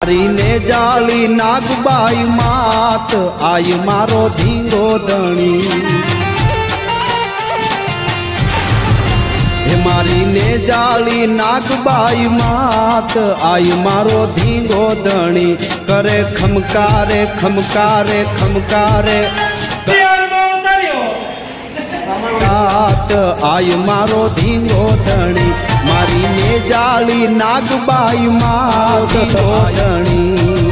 मारी ने जाली नागबाई मात आई मारो धींगो धणी। मारी ने जाली नागबाई मात आई मारो धींगो धणी। करे खमकारे खमकारे खमकारे आई मारो धींगो धणी। मारी ने जाली नागबाई मात धणी।